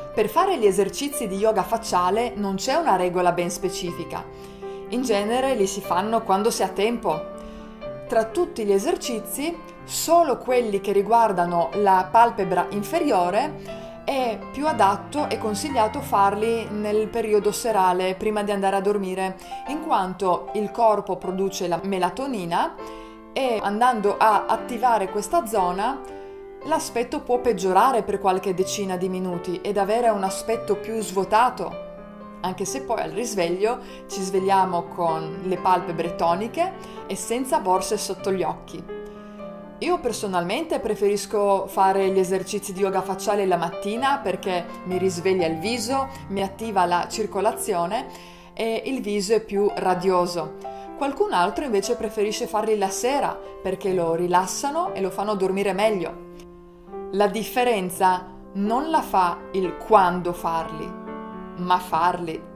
Per fare gli esercizi di yoga facciale non c'è una regola ben specifica. In genere li si fanno quando si ha tempo. Tra tutti gli esercizi, solo quelli che riguardano la palpebra inferiore è più adatto e consigliato farli nel periodo serale prima di andare a dormire, in quanto il corpo produce la melatonina e andando a attivare questa zona l'aspetto può peggiorare per qualche decina di minuti ed avere un aspetto più svuotato, anche se poi al risveglio ci svegliamo con le palpebre toniche e senza borse sotto gli occhi. Io personalmente preferisco fare gli esercizi di yoga facciale la mattina perché mi risveglia il viso, mi attiva la circolazione e il viso è più radioso. Qualcun altro invece preferisce farli la sera perché lo rilassano e lo fanno dormire meglio. La differenza non la fa il quando farli, ma farli.